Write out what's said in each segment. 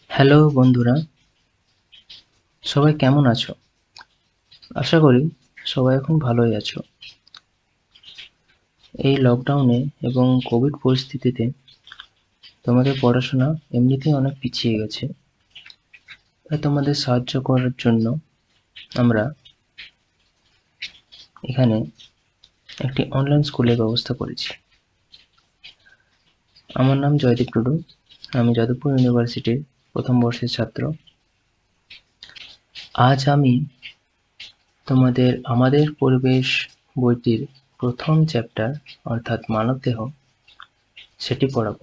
Hello বন্ধুরা, সবাই কেমন আছো? আশা করি সবাই এখন ভালোই আছো। এই লকডাউনে এবং কোভিড পরিস্থিতিতে তোমাদের পড়াশোনা এমনিতেই অনেক পিছিয়ে গেছে। তাই তোমাদের সাহায্য করার জন্য আমরা এখানে একটি অনলাইন স্কুলের ব্যবস্থা করেছি। আমার নাম জয়দীপ টুডু। আমি যাদবপুর ইউনিভার্সিটির প্রথম বর্ষের ছাত্র। আজ আমি তোমাদের আমাদের পরিবেশ বইটির প্রথম চ্যাপ্টার অর্থাৎ মানবদেহ সেটি পড়াবো।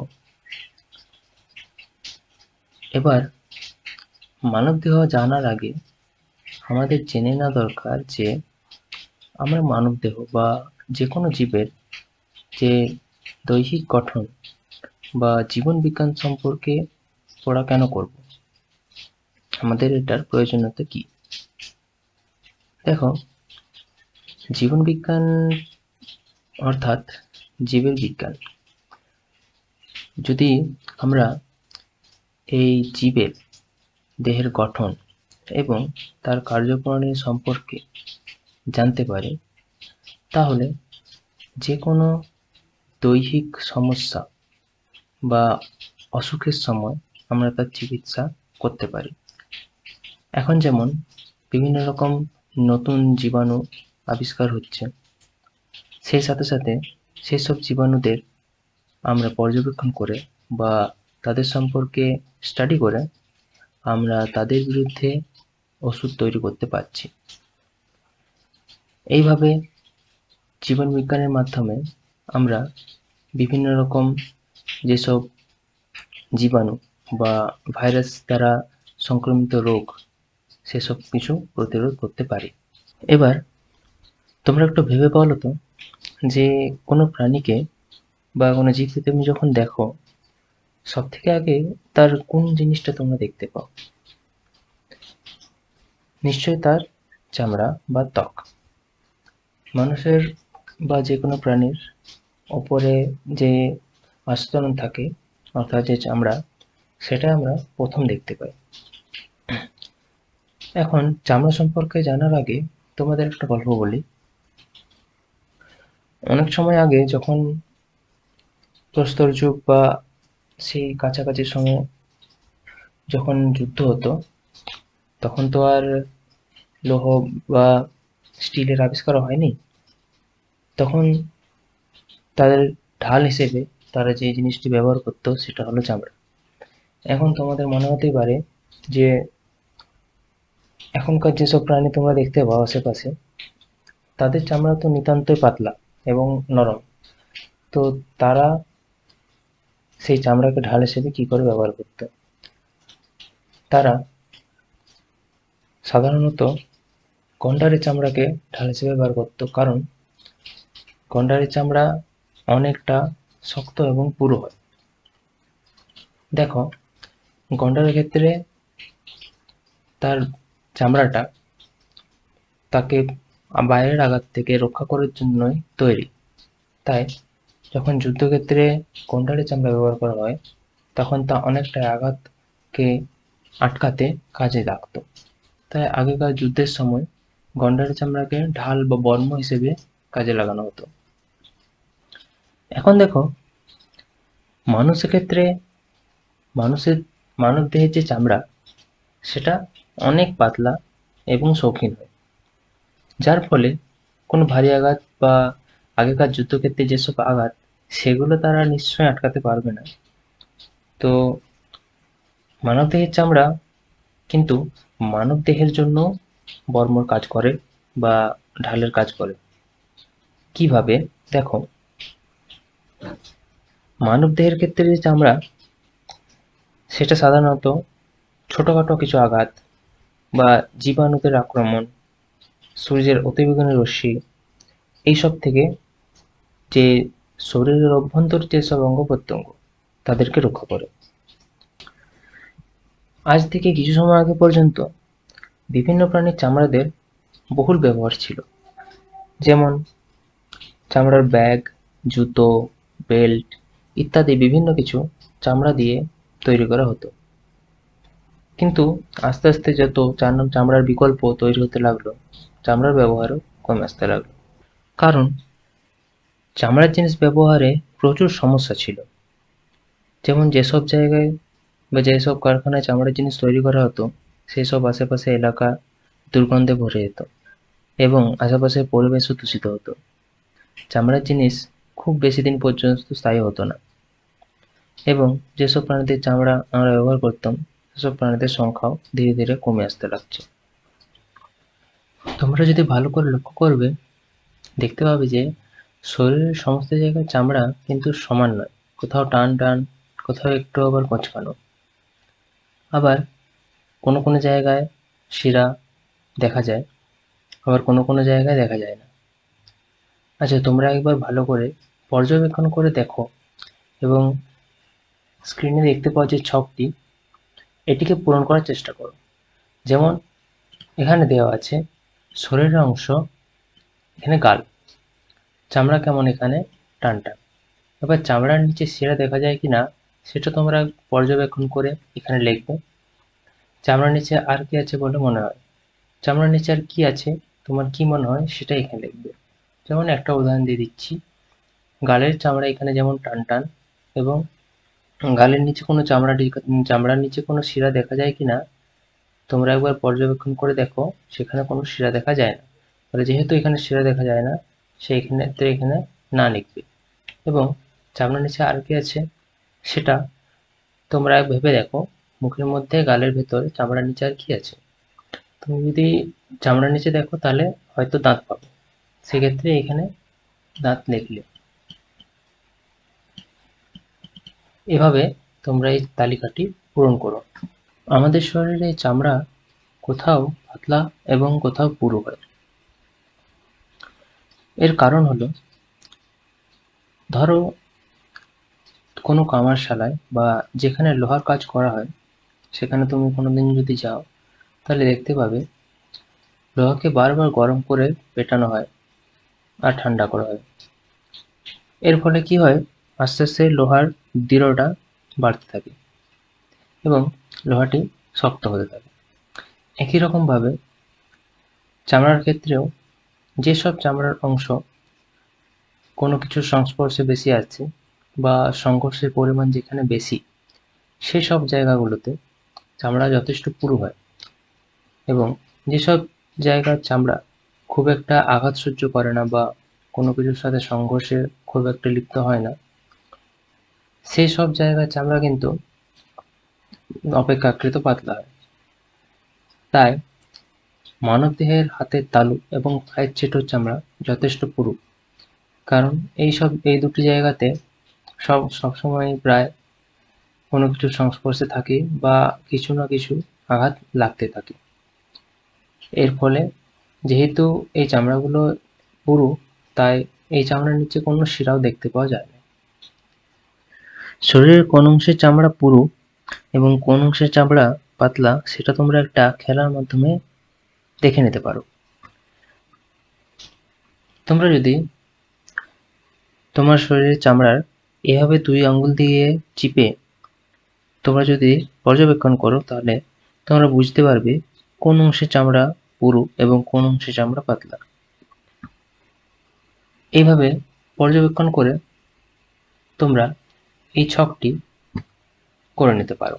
এবার মানবদেহ জানার আগে আমাদের জেনে নেওয়া দরকার যে আমরা মানবদেহ বা যেকোনো জীবের যে দৈহিক গঠন বা জীবন বিজ্ঞান সম্পর্কে পড়া কেন করব, আমাদের এটার প্রয়োজনীয়তা কি। দেখো, জীবন বিজ্ঞান অর্থাৎ জীবের বিজ্ঞান। যদি আমরা এই জীবের দেহের গঠন এবং তার কার্যপ্রণালী সম্পর্কে জানতে পারি, তাহলে যে কোনো দৈহিক সমস্যা বা অসুখের সময় আমরা তার চিকিৎসা করতে পারি। এখন যেমন বিভিন্ন রকম নতুন জীবাণু আবিষ্কার হচ্ছে, সেই সাথে সাথে সেসব জীবাণুদের আমরা পর্যবেক্ষণ করে বা তাদের সম্পর্কে স্টাডি করে আমরা তাদের বিরুদ্ধে ওষুধ তৈরি করতে পারছি। এইভাবে জীবন বিজ্ঞানের মাধ্যমে আমরা বিভিন্ন রকম যেসব জীবাণু বা ভাইরাস দ্বারা সংক্রমিত রোগ সেসব কিছু প্রতিরোধ করতে পারি। এবার তোমরা একটু ভেবে বলো তো, যে কোনো প্রাণীকে বা কোনো জীবকে তুমি যখন দেখো, সব থেকে আগে তার কোন জিনিসটা তোমরা দেখতে পাও? নিশ্চয়ই তার চামড়া বা ত্বক। মানুষের বা যে কোনো প্রাণীর ওপরে যে আস্তরণ থাকে অর্থাৎ যে চামড়া, সেটা আমরা প্রথম দেখতে পাই। এখন চামড়া সম্পর্কে জানার আগে তোমাদের একটা গল্প বলি। অনেক সময় আগে যখন প্রস্তর যুগ বা সেই কাছাকাছি সময়ে যখন যুদ্ধ হতো, তখন তো আর লৌহ বা স্টিলের আবিষ্কার হয়নি। তখন তাদের ঢাল হিসেবে তারা যে জিনিসটি ব্যবহার করতো সেটা হলো চামড়া। এখন তোমাদের মনে হতেই পারে যে এখনকার যেসব প্রাণী তোমরা দেখতে পাও আশেপাশে, তাদের চামড়া তো নিতান্তই পাতলা এবং নরম। তো তারা সেই চামড়াকে ঢাল হিসেবে কি করে ব্যবহার করতো? তারা সাধারণত গন্ডারের চামড়াকে ঢাল হিসেবে ব্যবহার করতো, কারণ গন্ডারের চামড়া অনেকটা শক্ত এবং পুরু হয়। দেখো, গন্ডারের ক্ষেত্রে তার চামড়াটা তাকে বাইরের আঘাত থেকে রক্ষা করার জন্যই তৈরি। তাই যখন যুদ্ধক্ষেত্রে গন্ডারের চামড়া ব্যবহার করা হয়, তখন তা অনেকটা আঘাতকে আটকাতে কাজে লাগতো। তাই আগেকার যুদ্ধের সময় গন্ডারের চামড়াকে ঢাল বা বর্ম হিসেবে কাজে লাগানো হতো। এখন দেখো, মানুষের ক্ষেত্রে মানুষের মানবদেহের যে চামড়া, সেটা অনেক পাতলা এবং শৌখিন হয়, যার ফলে কোনো ভারী আঘাত বা আগেকার যুদ্ধক্ষেত্রে যেসব আঘাত, সেগুলো তারা নিশ্চয়ই আটকাতে পারবে না। তো মানবদেহের চামড়া কিন্তু মানবদেহের জন্য বর্মর কাজ করে বা ঢালের কাজ করে। কিভাবে? দেখো, মানবদেহের ক্ষেত্রে যে চামড়া, সেটা সাধারণত ছোটখাটো কিছু আঘাত বা জীবাণুদের আক্রমণ, সূর্যের অতিবেগুনি রশ্মি, এইসব থেকে যে শরীরের অভ্যন্তরে যেসব অঙ্গ-প্রত্যঙ্গ, তাদেরকে রক্ষা করে। আজ থেকে কিছু সময় আগে পর্যন্ত বিভিন্ন প্রাণীর চামড়াদের বহুল ব্যবহার ছিল। যেমন চামড়ার ব্যাগ, জুতো, বেল্ট ইত্যাদি বিভিন্ন কিছু চামড়া দিয়ে তৈরি করা হতো। কিন্তু আস্তে আস্তে যত চামড়ার বিকল্প তৈরি হতে লাগলো, চামড়ার ব্যবহারও কমে আসতে লাগলো। কারণ চামড়ার জিনিস ব্যবহারে প্রচুর সমস্যা ছিল। যেমন যেসব জায়গায় বা যেসব কারখানায় চামড়ার জিনিস তৈরি করা হতো, সেসব আশেপাশে এলাকা দুর্গন্ধে ভরে যেত এবং আশেপাশের পরিবেশও দূষিত হতো। চামড়ার জিনিস খুব বেশি দিন পর্যন্ত স্থায়ী হতো না এবং যেসব প্রাণীদের চামড়া আমরা ব্যবহার করতাম, সেসব প্রাণীদের সংখ্যাও ধীরে ধীরে কমে আসতে লাগছে। তোমরা যদি ভালো করে লক্ষ্য করবে, দেখতে পাবে যে শরীরের সমস্ত জায়গায় চামড়া কিন্তু সমান নয়। কোথাও টান টান, কোথাও একটু আবার কোঁচকানো। আবার কোনো কোনো জায়গায় শিরা দেখা যায়, আবার কোনো কোনো জায়গায় দেখা যায় না। আচ্ছা, তোমরা একবার ভালো করে পর্যবেক্ষণ করে দেখো এবং স্ক্রিনে দেখতে পাওয়া যে ছকটি, এটিকে পূরণ করার চেষ্টা করো। যেমন এখানে দেওয়া আছে শরীরের অংশ, এখানে গাল, চামড়া কেমন এখানে টান টান। এবার চামড়ার নিচে শিরা দেখা যায় কিনা সেটা তোমরা পর্যবেক্ষণ করে এখানে লিখবে। চামড়ার নিচে আর কি আছে বলে মনে হয়, চামড়ার নিচে আর কি আছে তোমার কি মনে হয় সেটা এখানে লিখবে। যেমন একটা উদাহরণ দিয়ে দিচ্ছি, গালের চামড়া এখানে যেমন টান টান এবং গালের নিচে কোনো চামড়ার নিচে কোনো শিরা দেখা যায় কিনা তোমরা একবার পর্যবেক্ষণ করে দেখো, সেখানে কোনো শিরা দেখা যায় না। তাহলে যেহেতু এখানে শিরা দেখা যায় না, সেইখানে তো এখানে না লিখবে। এবং চামড়ার নিচে আর কি আছে সেটা তোমরা ভেবে দেখো, মুখের মধ্যে গালের ভেতরে চামড়ার নিচে আর কি আছে। তুমি যদি চামড়ার নিচে দেখো তাহলে হয়তো দাঁত পাবে, সেক্ষেত্রে এখানে দাঁত লিখলে। এভাবে তোমরা এই তালিকাটি পূরণ করো। আমাদের শরীরে চামড়া কোথাও পাতলা এবং কোথাও পুরু হয়। এর কারণ হলো, ধরো কোনো কামারশালায় বা যেখানে লোহার কাজ করা হয়, সেখানে তুমি কোনোদিন যদি যাও তাহলে দেখতে পাবে লোহাকে বারবার গরম করে পেটানো হয় আর ঠান্ডা করা হয়। এর ফলে কি হয়, আস্তে আস্তে লোহার দৃঢ়টা বাড়তে থাকে এবং লোহাটি শক্ত হতে থাকে। একই রকমভাবে চামড়ার ক্ষেত্রেও যেসব চামড়ার অংশ কোনো কিছুর সংস্পর্শে বেশি আছে বা সংঘর্ষের পরিমাণ যেখানে বেশি, সেসব জায়গাগুলোতে চামড়া যথেষ্ট পুরু হয় এবং যেসব জায়গার চামড়া খুব একটা আঘাত সহ্য করে না বা কোনো কিছুর সাথে সংঘর্ষে খুব একটা লিপ্ত হয় না, সেই সব জায়গার চামড়া কিন্তু অপেক্ষাকৃত পাতলা হয়। তাই মানবদেহের হাতের তালু এবং পায়ের চেটোর চামড়া যথেষ্ট পুরু, কারণ এই দুটি জায়গাতে সবসময় প্রায় কোনো কিছুর সংস্পর্শে থাকে বা কিছু না কিছু আঘাত লাগতে থাকে। এর ফলে যেহেতু এই চামড়াগুলো পুরু, তাই এই চামড়ার নিচে কোনো শিরাও দেখতে পাওয়া যায় না। শরীরের কোন অংশের চামড়া পুরু এবং কোন অংশের চামড়া পাতলা সেটা তোমরা একটা খেলার মাধ্যমে দেখে নিতে পারো। তোমরা যদি তোমার শরীরের চামড়ার এভাবে 2 আঙ্গুল দিয়ে চিপে তোমরা যদি পর্যবেক্ষণ করো, তাহলে তোমরা বুঝতে পারবে কোন অংশের চামড়া পুরু এবং কোন অংশের চামড়া পাতলা। এইভাবে পর্যবেক্ষণ করে তোমরা এই ছকটি করে নিতে পারো।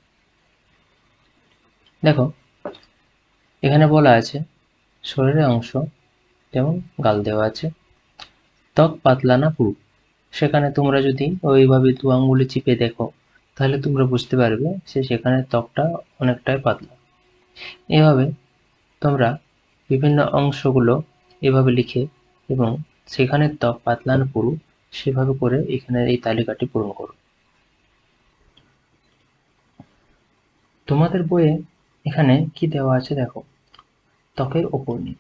দেখো এখানে বলা আছে শরীরের অংশ, যেমন গাল দেওয়া আছে, ত্বক পাতলা না পুরু। সেখানে তোমরা যদি ওইভাবে 2 আঙ্গুলে চিপে দেখো, তাহলে তোমরা বুঝতে পারবে সেখানে ত্বকটা অনেকটাই পাতলা। এভাবে তোমরা বিভিন্ন অংশগুলো এভাবে লিখে এবং সেখানে ত্বক পাতলা না পুরু সেভাবে করে এখানে এই তালিকাটি পূরণ করো। তোমাদের বইয়ে এখানে কি দেওয়া আছে দেখো, ত্বকের ওপর নিচ।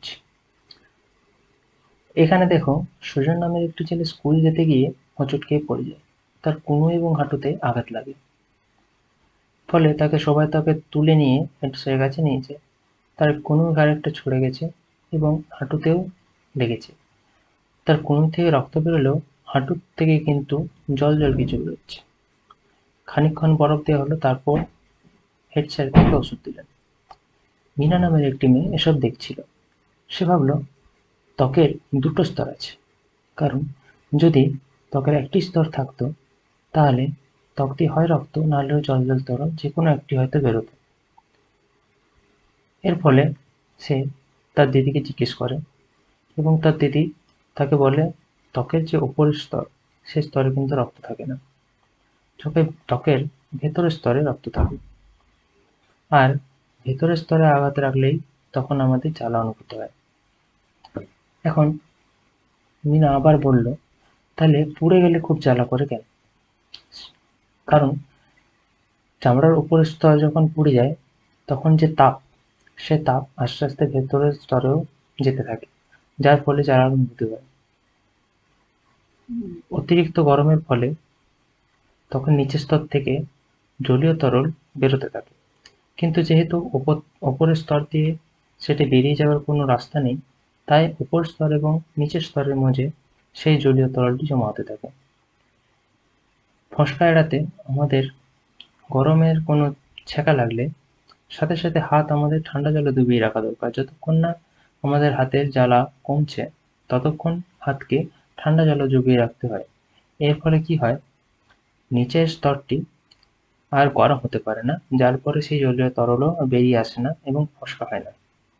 এখানে দেখো সুজন নামের একটি ছেলে স্কুল যেতে গিয়ে হোঁচট খেয়ে পড়ে যায়। তার কনুই এবং হাঁটুতে আঘাত লাগে। ফলে তাকে তুলে নিয়ে হেড স্যারের কাছে নিয়ে যায়। তার কনুই ঘাড়ে একটা ছুঁড়ে গেছে এবং হাঁটুতেও লেগেছে। তার কনুই থেকে রক্ত বেরোলেও হাঁটুর থেকে কিন্তু জল জল কিছু বেরোচ্ছে। খানিকক্ষণ বরফ দেওয়া হলো, তারপর হেড স্যার তাকে ওষুধ দিলেন। মিনা নামের একটি মেয়ে এসব দেখছিল। সে ভাবল ত্বকের দুটো স্তর আছে, কারণ যদি ত্বকের একটি স্তর থাকতো তাহলে ত্বক দিয়ে হয় রক্ত, নাহলে জল জল তরল, যে কোনো একটি হয়তো বেরোতো। এর ফলে সে তার দিদিকে জিজ্ঞেস করে এবং তার দিদি তাকে বলে ত্বকের যে উপরের স্তর সে স্তরে কিন্তু রক্ত থাকে না, ত্বকের ভেতরের স্তরে রক্ত থাকে। আর ভেতরের স্তরে আঘাত লাগলেই তখন আমাদের জ্বালা অনুভূত হয়। এখন মিনা আবার বলল, তাহলে পুড়ে গেলে খুব জ্বালা করে কেন? কারণ চামড়ার উপরের স্তর যখন পুড়ে যায় তখন যে তাপ, সে তাপ আস্তে আস্তে ভেতরের স্তরেও যেতে থাকে, যার ফলে জ্বালার অনুভূতি হয়। অতিরিক্ত গরমের ফলে তখন নিচের স্তর থেকে জলীয় তরল বেরোতে থাকে, কিন্তু যেহেতু ওপরের স্তর দিয়ে সেটা বেরিয়ে যাওয়ার কোনো রাস্তা নেই, তাই উপর স্তর এবং নিচের স্তরের মাঝে সেই জলীয় তরলটি জমা হতে থাকে। ফোসকা এড়াতে আমাদের গরমের কোনো ছ্যাঁকা লাগলে সাথে সাথে হাত আমাদের ঠান্ডা জলে ডুবিয়ে রাখা দরকার। যতক্ষণ না আমাদের হাতের জ্বালা কমছে ততক্ষণ হাতকে ঠান্ডা জলে ডুবিয়ে রাখতে হয়। এর ফলে কি হয়, নিচের স্তরটি আর গরম হতে পারে না, যার ফলে সেই জলীয় তরলও বেরিয়ে আসে না এবং ফোসকা হয় না।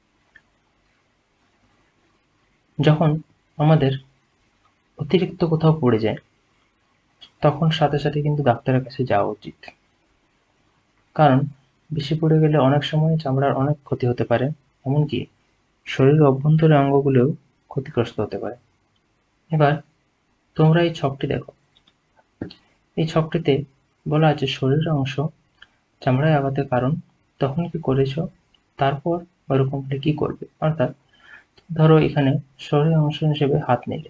যখন আমাদের অতিরিক্ত কোথাও পড়ে যায় তখন সাথে সাথে কিন্তু ডাক্তারের কাছে যাওয়া উচিত, কারণ বেশি পড়ে গেলে অনেক সময় চামড়ার অনেক ক্ষতি হতে পারে, এমনকি শরীরের অভ্যন্তরীণ অঙ্গগুলোও ক্ষতিগ্রস্ত হতে পারে। এবার তোমরা এই ছকটি দেখো। এই ছকটিতে বলা আছে শরীরের অংশ চামড়ায় আঘাতের কারণ, তখন কি করেছো, তারপর ওরকম হলে কি করবে। অর্থাৎ ধরো এখানে শরীরের অংশ হিসেবে হাত নিলে,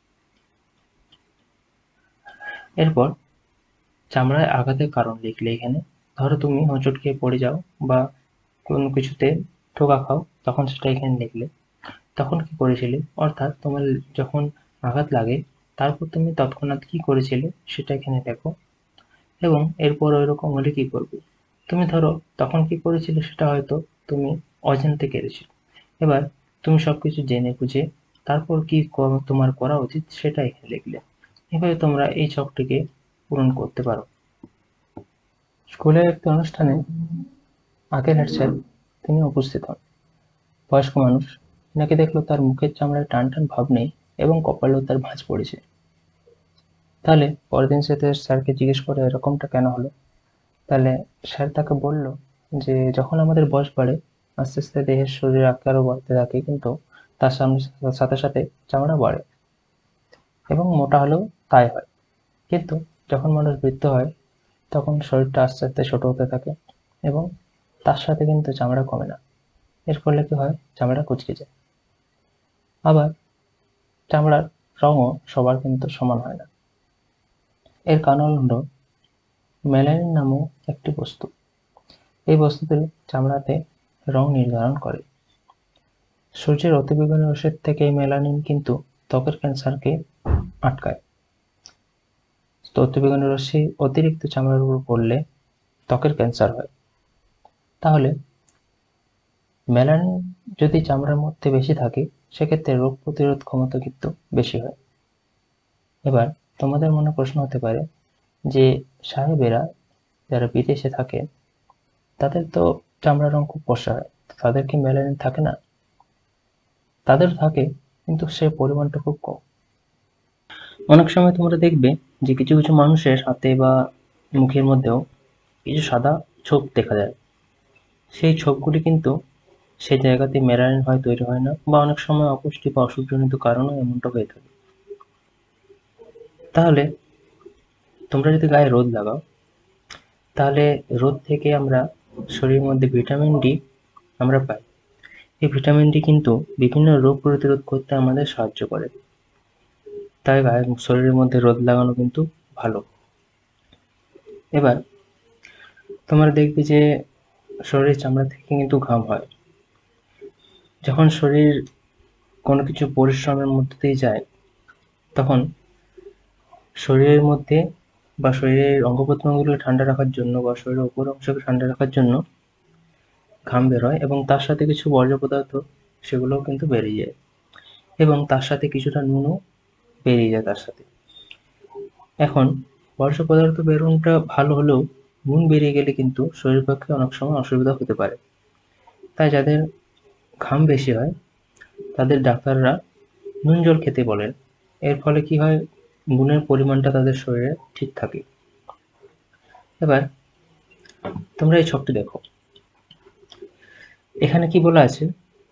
এরপর চামড়ায় আঘাতের কারণ লিখলে। এখানে ধরো তুমি হোঁচট খেয়ে পড়ে যাও বা কোনো কিছুতে ঠোকা খাও, তখন সেটা এখানে লিখলে। তখন কি করেছিলে, অর্থাৎ তোমার যখন আঘাত লাগে তারপর তুমি তৎক্ষণাৎ কি করেছিলে সেটা এখানে লেখো, এবং এরপর ওইরকম হলে কি করবে। তুমি ধরো তখন কি করেছিলে সেটা হয়তো তুমি অজান্তে কেড়েছিলে, এবার তুমি সবকিছু জেনে বুঝে তারপর কি তোমার করা উচিত সেটা এখানে লিখলে। এভাবে তোমরা এই ছকটিকে পূরণ করতে পারো। স্কুলের একটি অনুষ্ঠানে আগের হেড স্যার তিনি উপস্থিত হন। বয়স্ক মানুষ, তিনাকে দেখলো তার মুখের চামড়ায় টান টান ভাব নেই এবং কপালেও তার ভাঁজ পড়েছে। তাহলে পরের দিন সে স্যারকে জিজ্ঞেস করে এরকমটা কেন হলো। তাহলে স্যার তাকে বলল যে যখন আমাদের বয়স বাড়ে আস্তে আস্তে দেহের শরীরের আকারও বাড়তে থাকে, কিন্তু তার সাথে সাথে চামড়া বাড়ে এবং মোটা হলেও তাই হয়। কিন্তু যখন মানুষ বৃদ্ধ হয় তখন শরীরটা আস্তে আস্তে ছোট হতে থাকে এবং তার সাথে কিন্তু চামড়া কমে না। এর ফলে কি হয়, চামড়া কুঁচকে যায়। আবার চামড়ার রঙও সবার কিন্তু সমান হয় না। এর কারণ হলো মেলানিন নামক একটি বস্তু। এই বস্তুটি চামড়াতে রং নির্ধারণ করে। সূর্যের অতিবেগুনি রশ্মির থেকে এই মেলানিন কিন্তু ত্বকের ক্যান্সারকে আটকায়। তো অতিবেগুনি রশ্মি অতিরিক্ত চামড়ার উপর পড়লে ত্বকের ক্যান্সার হয়। তাহলে মেলানিন যদি চামড়ার মধ্যে বেশি থাকে সেক্ষেত্রে রোগ প্রতিরোধ ক্ষমতা কিন্তু বেশি হয়। এবার তোমাদের মনে প্রশ্ন হতে পারে যে সাহেবেরা যারা বিদেশে থাকে তাদের তো চামড়ার রং খুব ফর্সা হয়, তাদের কি মেলানিন থাকে না? তাদের থাকে, কিন্তু সে পরিমাণটা খুব কম। অনেক সময় তোমরা দেখবে যে কিছু কিছু মানুষের হাতে বা মুখের মধ্যেও কিছু সাদা ছোপ দেখা যায়। সেই ছোপগুলি কিন্তু সেই জায়গাতে মেলানিন হয় তৈরি হয় না, বা অনেক সময় অপুষ্টি বা অসুখজনিত কারণেও এমনটা হয়ে থাকে। তাহলে তোমরা যদি গায়ে রোদ লাগাও তাহলে রোদ থেকে আমরা শরীরের মধ্যে ভিটামিন ডি আমরা পাই। এই ভিটামিন ডি কিন্তু বিভিন্ন রোগ প্রতিরোধ করতে আমাদের সাহায্য করে। তাই শরীরের মধ্যে রোদ লাগানো কিন্তু ভালো। এবার তোমরা দেখবে যে শরীরের চামড়া থেকে কিন্তু ঘাম হয়। যখন শরীর কোনো কিছু পরিশ্রমের মধ্যে দিয়ে যায় তখন শরীরের মধ্যে বা শরীরের অঙ্গ প্রত্যঙ্গগুলোকে ঠান্ডা রাখার জন্য বা শরীরের উপর অংশকে ঠান্ডা রাখার জন্য ঘাম বের হয়, এবং তার সাথে কিছু বর্জ্য পদার্থ সেগুলোও কিন্তু বেরিয়ে যায়, এবং তার সাথে কিছুটা নুনও বেরিয়ে যায় তার সাথে। এখন বর্জ্য পদার্থ বেরোনোটা ভালো হলেও নুন বেরিয়ে গেলে কিন্তু শরীরের পক্ষে অনেক সময় অসুবিধা হতে পারে। তাই যাদের ঘাম বেশি হয় তাদের ডাক্তাররা নুন জল খেতে বলেন। এর ফলে কি হয়, নুনের পরিমাণটা তাদের শরীরে ঠিক থাকে। এবার তোমরা এই ছকটি দেখো, এখানে কি বলা আছে,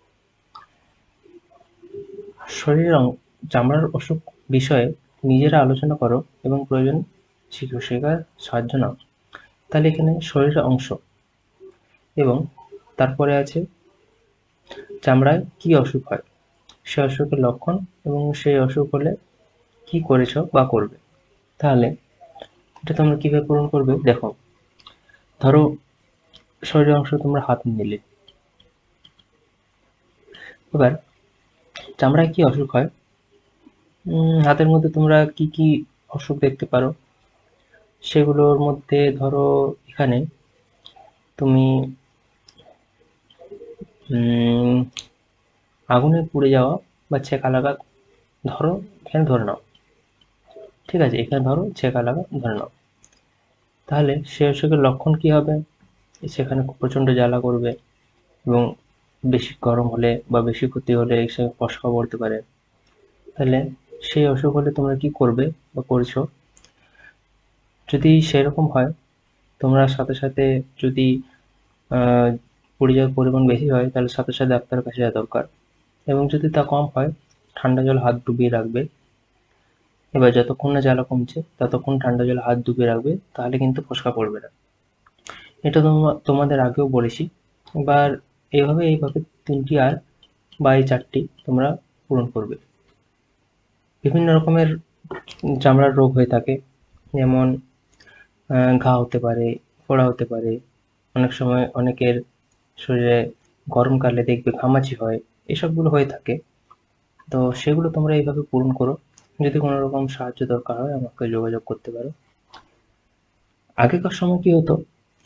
শরীরের চামড়ার অসুখ বিষয়ে নিজেরা আলোচনা করো এবং প্রয়োজন চিকিৎসকের সাহায্য নাও। তাহলে এখানে শরীরের অংশ এবং তারপরে আছে চামড়ায় কি অসুখ হয়, সে অসুখের লক্ষণ এবং সেই অসুখ হলে কি করেছো বা করবে। তাহলে এটা তোমরা কিভাবে পূরণ করবে দেখো, ধরো শরীরের অংশ তোমরা হাত নিলে, এবার চামড়ায় কি অসুখ হয়, হাতের মধ্যে তোমরা কি কি অসুখ দেখতে পারো, সেগুলোর মধ্যে ধরো এখানে তুমি আগুনে পুড়ে যাওয়া বা ছেঁকা লাগা, ধরো এখানে ধরে নাও, ঠিক আছে, এখানে ধরো ছেঁকা লাগা ধরে নাও। তাহলে সে অসুখের লক্ষণ কি হবে, সেখানে প্রচণ্ড জ্বালা করবে, এবং বেশি গরম হলে বা বেশি ক্ষতি হলে এসে ফোসকা পড়তে পারে। তাহলে সেই অসুখ হলে তোমরা কি করবে বা করছো, যদি সেরকম হয় তোমরা সাথে সাথে, যদি পুড়ে যাওয়ার পরিমাণ বেশি হয় তাহলে সাথে সাথে ডাক্তারের কাছে যাওয়া দরকার, এবং যদি তা কম হয় ঠান্ডা জল হাত ডুবিয়ে রাখবে। এবার যতক্ষণ না জ্বালা কমছে ততক্ষণ ঠান্ডা জলে হাত ডুবিয়ে রাখবে, তাহলে কিন্তু ফোসকা পড়বে না। এটা তোমাদের আগেও বলেছি। এবার এইভাবে 3টি আর বা এই 4টি তোমরা পূরণ করবে। বিভিন্ন রকমের চামড়ার রোগ হয়ে থাকে, যেমন ঘা হতে পারে, ফোড়া হতে পারে, অনেক সময় অনেকের শরীরে গরমকালে দেখবে ঘামাচি হয়, এসবগুলো হয়ে থাকে। তো সেগুলো তোমরা এইভাবে পূরণ করো। যদি কোনো রকম সাহায্য দরকার হয় আমাকে যোগাযোগ করতে পারো। আগেকার সময় কি হতো,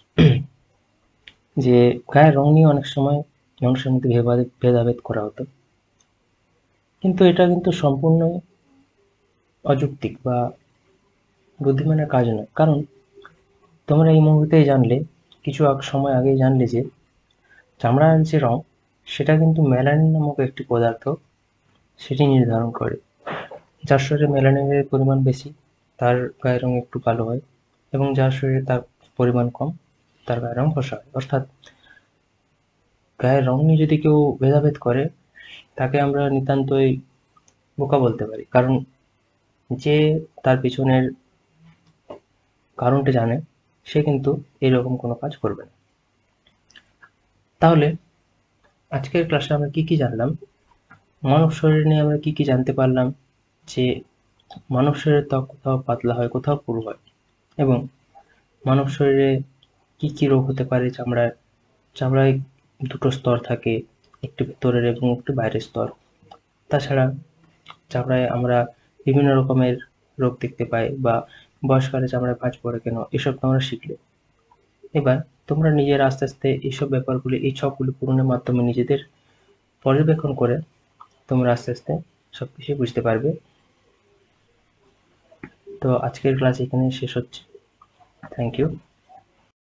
যে গায়ের রং নিয়ে অনেক সময় মানুষের মধ্যে ভেদাভেদ করা হতো, কিন্তু এটা কিন্তু সম্পূর্ণ অযৌক্তিক বা বুদ্ধিমানের কাজ নয়। কারণ তোমরা এই মুহূর্তেই জানলে, কিছু সময় আগেই জানলে যে চামড়ার যে রং সেটা কিন্তু মেলানিন নামক একটি পদার্থ সেটি নির্ধারণ করে। যার শরীরে মেলানিনের পরিমাণ বেশি তার গায়ের রং একটু কালো হয়, এবং যার শরীরে তার পরিমাণ কম তার গায়ের রং ফর্সা হয়। অর্থাৎ গায়ের রং নিয়ে যদি কেউ ভেদাভেদ করে তাকে আমরা নিতান্তই বোকা বলতে পারি, কারণ যে তার পিছনের কারণটা জানে সে কিন্তু এরকম কোনো কাজ করবে না। তাহলে আজকের ক্লাসে আমরা কি কি জানলাম, মানব শরীর নিয়ে আমরা কি কি জানতে পারলাম, যে মানব শরীরের ত্বক কোথাও পাতলা হয় কোথাও পুরু হয়, এবং মানব শরীরে কি কি রোগ হতে পারে। চামড়ায় দুটো স্তর থাকে, একটি ভেতরের এবং একটি বাইরের স্তর। তাছাড়া চামড়ায় আমরা বিভিন্ন রকমের রোগ দেখতে পাই, বা বয়সকালে চামড়ায় ভাঁজ পড়ে কেন, এসব তোমরা শিখলে। এবার তোমরা নিজেরা আস্তে আস্তে এইসব ব্যাপারগুলি, এই ছকগুলি পূরণের মাধ্যমে নিজেদের পর্যবেক্ষণ করে তোমরা আস্তে আস্তে সবকিছু বুঝতে পারবে। তো আজকের ক্লাস এখানে শেষ হচ্ছে। Thank you.